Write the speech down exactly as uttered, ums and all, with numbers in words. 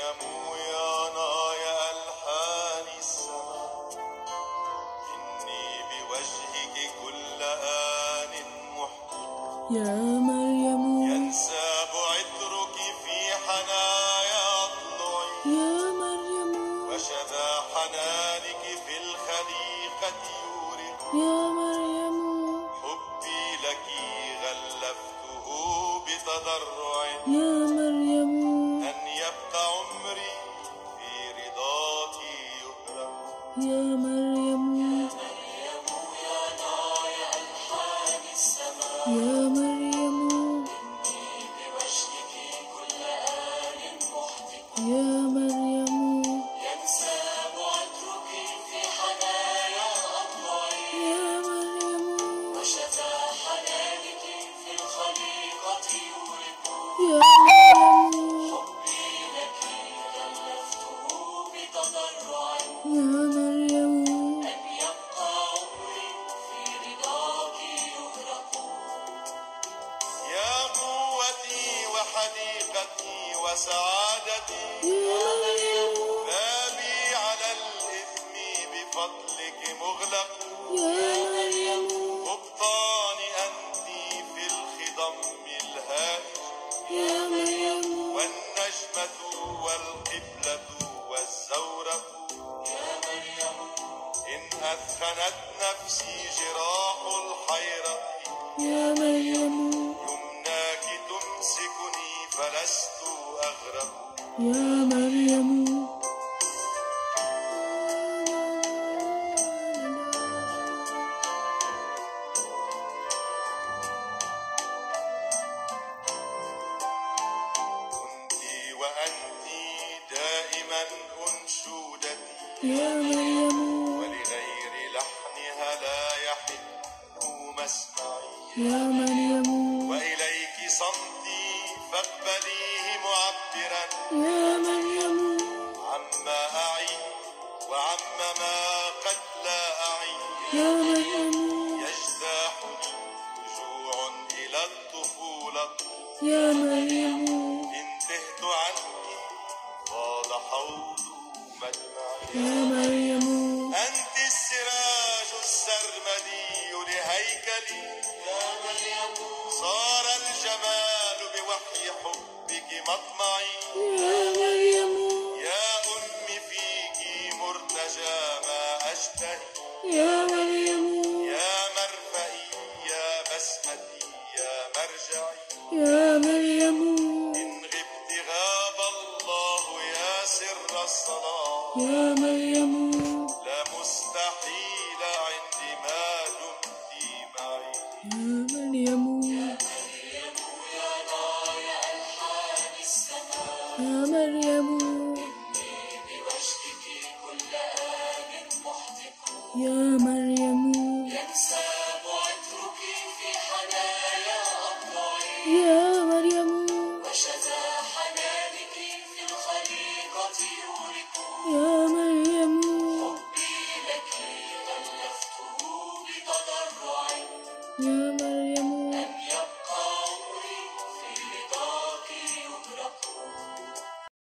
مريم يا نايا ألحان السماء، إني بوجهك كل آن محبط. يا مريم ينساب عطرك في حنايا أضلعي، يا مريم وشذا حنانك في الخليقة يورق. يا مريم حبي لك غلفته بتضرع، يا مريم أن يبقى عمري في رضاك يهرب. يا مريم يا مريم يا نايا ألحان السماء، يا مريم إني بوجهك كل آن محتق. يا مريم ينساب عطرك في حنايا أضلعي، يا مريم وشذا حنانك في الخليقة يورق. يا مريم حبي لك غلفته بتضرع، يا مريم أن يبقى عمري في رضاك يغرق. يا قوتي وحديقتي وسعادتي، يا مريم بابي على الإثم بفضلك مغلق. يا مريم قبطان أنت في الخضم الهائج، يا مريم والنجمة والقبلة والزورق. يا مريم إن أثخنت نفسي جراح الحيرة، يا مريم يمناك تمسكني فلست أغرق. يا مريم كنت وأنت دائما أنشودتي، يا مريم ولغير لحنها لا يحن مسمعي. يا مريم وإليك صمتي فاقبليه معبرا، يا مريم عما أعي وعما قد لا أعي. يا مريم يجتاحني رجوع إلى الطفولة، يا مريم إن تهت عنك فاض حوض مجمعي. يا مريم أنت السراج السرمدي لهيكلي، يا مريم صار الجمال بوحي حبك مطمعي. يا مريم يا أمي فيك مرتجى ما أشتهي، يا مريم يا مرفئي يا بسمتي يا مرجعي. يا مريم إن غبت غاب الله يا سر الصلاة، يا